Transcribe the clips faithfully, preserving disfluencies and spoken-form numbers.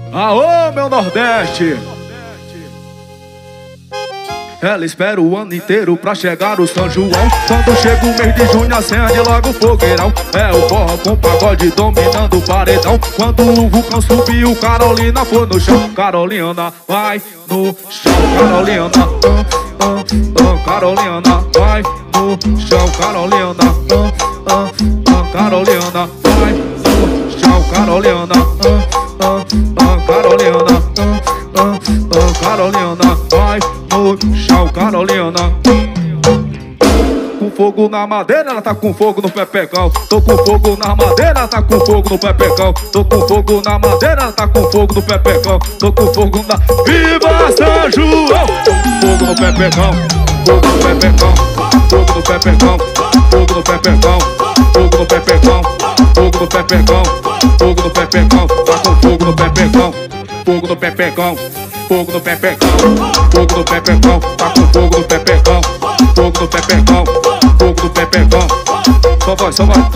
Aô, meu Nordeste! Ela espera o ano inteiro pra chegar o São João. Quando chega o mês de junho acende logo o fogueirão. É o forró com pagode dominando o paredão. Quando o vulcão subiu, Carolina foi no chão. Carolina vai no chão. Carolina, ah, ah, ah, Carolina vai no chão. Carolina, ah, ah, ah, Carolina vai no chão. Carolina, ah, ah, ah, Carolina, ah, ah, ah, Carolina vai no chão. Carolina com fogo na madeira, ela tá com fogo no pepecão. Tô com fogo na madeira, ela tá com fogo no pepecão. Tô com fogo na madeira, ela tá com fogo no pepecão. Tô com fogo na... Viva São João! Fogo no pepecão, fogo no pepecão, fogo no pepecão, fogo no pepecão, fogo no pepecão, fogo no pepecão, fogo no pepecão. Tá com fogo no pepecão, fogo no pepecão, fogo no pepecão, fogo no pepecão. Tá com fogo no pepecão, fogo no pepecão, fogo no pepecão. Só vai, só vai.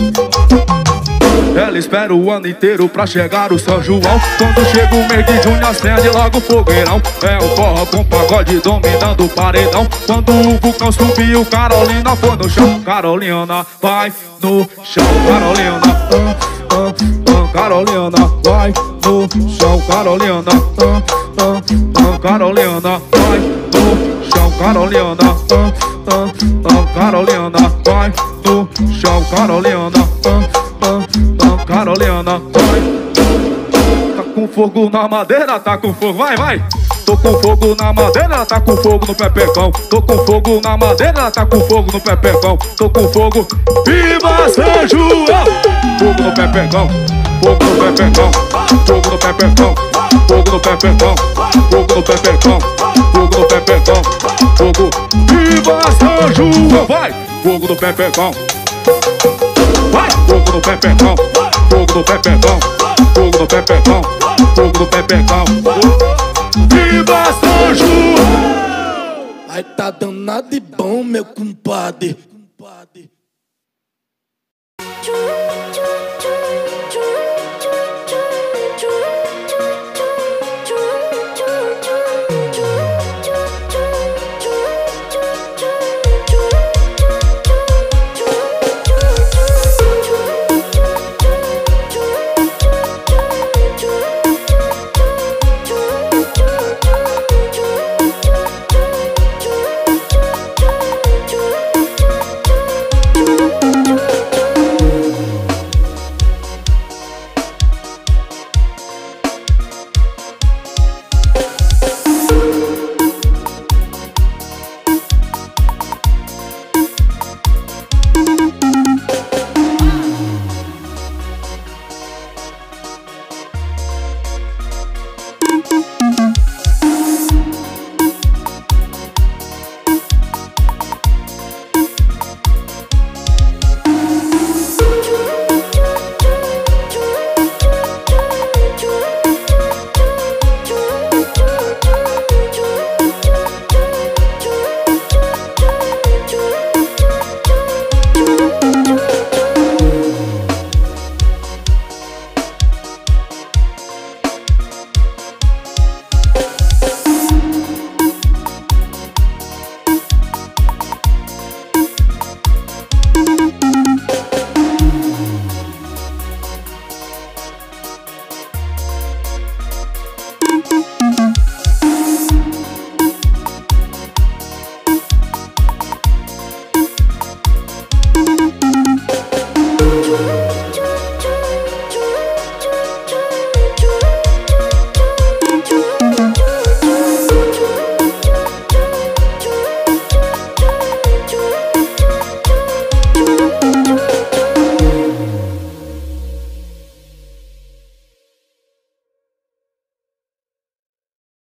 Ela espera o ano inteiro pra chegar o São João. Quando chega o mês de junho acende logo o fogueirão. É o forró com pagode dominando o paredão. Quando o vulcão subiu, Carolina foi no chão. Carolina vai no chão. Carolina, ah, ah, ah, Carolina vai no chão. Carolina, ah, ah, ah, Carolina vai no chão. Carolina, ah, ah, ah, Carolina vai no chão. Carolina, ah, ah, ah, Carolina vai. Tá com fogo na madeira, tá com fogo, vai, vai. Tô com fogo na madeira, ela tá com fogo no pepecão. Tô com fogo na madeira, ela tá com fogo no pepecão. Tô com fogo, viva São João! Fogo no pepecão, fogo no pepecão, fogo no pepecão, fogo no pepecão, fogo no pepecão, fogo no pepecão, fogo, viva São João! Vai! Fogo no pepecão, vai! Fogo no pepecão, fogo no pepecão, fogo no pepecão, fogo no pepecão. Viva São João! Aí tá dando nada de bom, meu compadre.